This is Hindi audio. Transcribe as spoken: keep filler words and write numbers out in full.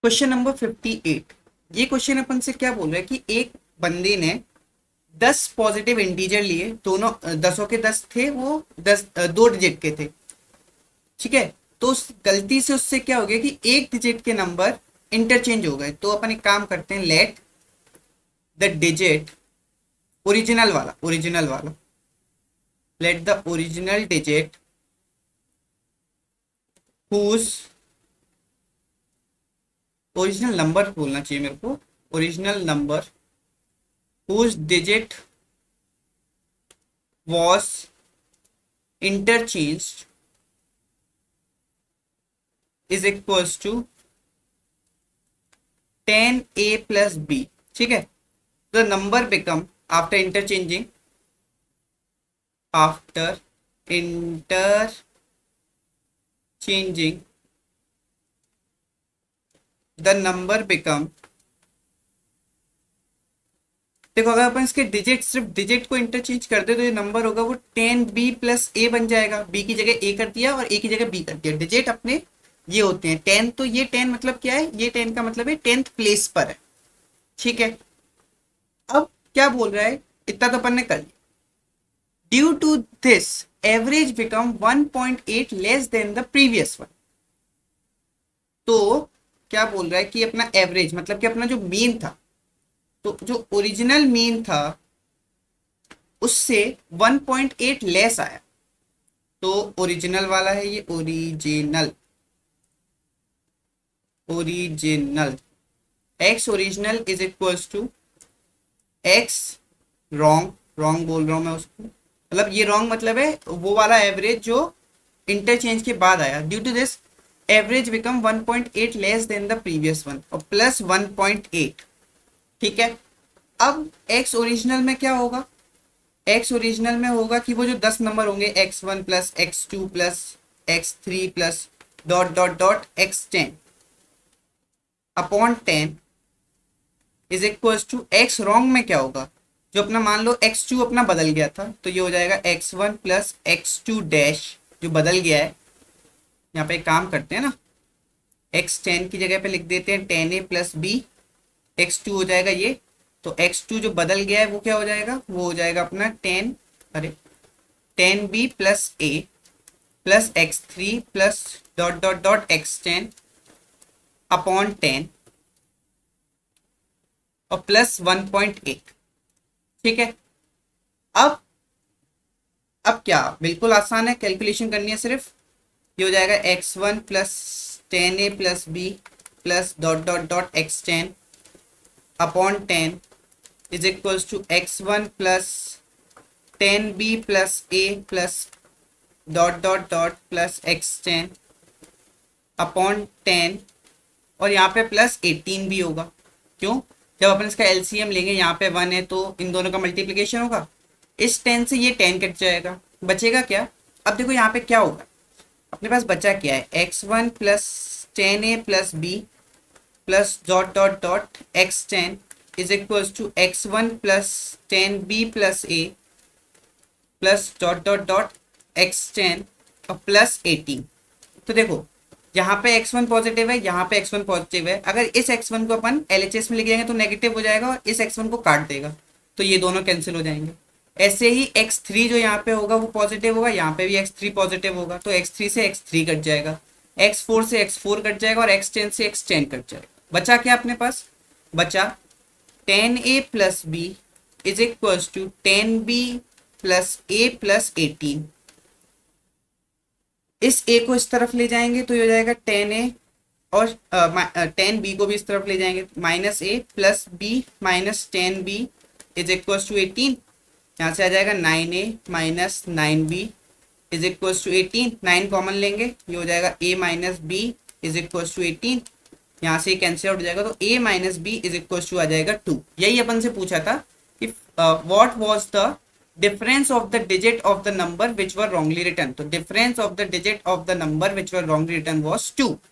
Question number fifty eight. ये क्वेश्चन अपन से क्या बोल रहा है कि एक बंदे ने दस पॉजिटिव इंटीजर लिए, दोनों अ, दसों के दस थे, वो दस अ, दो डिजिट के थे। ठीक है, तो उस गलती से उससे क्या हो गया कि एक डिजिट के नंबर इंटरचेंज हो गए। तो अपन एक काम करते हैं, लेट द डिजिट ओरिजिनल वाला ओरिजिनल वाला let the original digit whose original number बोलना चाहिए मेरे को, original number whose digit was interchanged is equals to ten a plus b। ठीक है, the number become after interchanging after interchanging the number become, देखो अगर अपन इसके डिजिट सिर्फ डिजिट को इंटरचेंज कर दे तो ये नंबर होगा वो टेन बी प्लस ए बन जाएगा। बी की जगह ए कर दिया और ए की जगह बी कर दिया। डिजिट अपने ये होते हैं टेन, तो ये टेन मतलब क्या है, ये टेन का मतलब है टेंथ प्लेस पर है। ठीक है, अब क्या बोल रहा है, इतना तो अपन ने कर लिया। Due to this average become one point eight less than the previous one. तो क्या बोल रहा है कि अपना एवरेज मतलब कि अपना जो मीन था, तो जो ओरिजिनल मीन था उससे वन पॉइंट एट लेस आया। तो ओरिजिनल वाला है ये, original original x original is equals to x wrong wrong बोल रहा हूं मैं उसको, मतलब ये रॉन्ग मतलब है वो वाला एवरेज जो इंटरचेंज के बाद आया। Due to this average become one point eight less than the previous one और प्लस वन पॉइंट एट। ठीक है, अब x ओरिजिनल में क्या होगा, x ओरिजिनल में होगा कि वो जो दस नंबर होंगे x one plus x two plus x three plus dot dot dot x ten upon ten is equals to x wrong में क्या होगा, जो अपना मान लो एक्स टू अपना बदल गया था तो ये हो जाएगा x one plus x two dash जो बदल गया है। यहाँ पे एक काम करते हैं ना, एक्स टेन की जगह पे लिख देते हैं ten a plus b, x two हो जाएगा ये, तो एक्स टू जो बदल गया है वो क्या हो जाएगा, वो हो जाएगा अपना टेन अरे ten b plus a plus x three plus dot dot dot x ten upon ten और प्लस वन पॉइंट एट। ठीक है, अब अब क्या, बिल्कुल आसान है, कैलकुलेशन करनी है सिर्फ। ये हो जाएगा x one plus ten a plus b plus dot dot dot x ten upon ten is equals to x one plus ten b plus a plus dot dot dot plus x ten upon ten और यहाँ पे प्लस एटीन भी होगा। क्यों, जब अपन इसका एलसीएम लेंगे यहाँ पे वन है तो इन दोनों का मल्टीप्लिकेशन होगा, इस टेन से ये टेन कट जाएगा, बचेगा क्या। अब देखो यहाँ पे क्या होगा, अपने पास बचा क्या है, x one plus ten a plus b plus dot dot dot x ten is equals to x one plus ten b plus a plus dot dot dot x ten और प्लस एटीन। तो देखो यहाँ पे एक्स वन पॉजिटिव है, यहाँ पे एक्स वन पॉजिटिव है, अगर इस एक्स वन को अपन एल एच एस में लिख देंगे तो नेगेटिव हो जाएगा और इस एक्स वन को काट देगा तो ये दोनों कैंसिल हो जाएंगे। ऐसे ही एक्स थ्री जो यहाँ पे होगा वो पॉजिटिव होगा, यहाँ पे भी एक्स थ्री पॉजिटिव होगा तो एक्स थ्री से एक्स थ्री कट जाएगा, एक्स फोर से एक्स फोर कट जाएगा और एक्स टेन से एक्स टेन कट जाएगा। बचा क्या अपने पास, बचा ten a plus b is equals to ten b plus a plus eighteen. इस ए को इस तरफ ले जाएंगे तो ये हो जाएगा टेन ए और टेन बी को भी इस तरफ ले जाएंगे, minus a plus b minus ten b is equals to eighteen. यहाँ से आ जाएगा nine a minus nine b is equals to eighteen, nine common लेंगे ये हो जाएगा a minus b is equals to eighteen, यहाँ से कैंसिल आउट हो जाएगा तो a minus b is equals to आ जाएगा टू। यही अपन से पूछा था कि what was the difference of the digit of the number which were wrongly return. तो difference of the digit of the number which were wrongly return was to.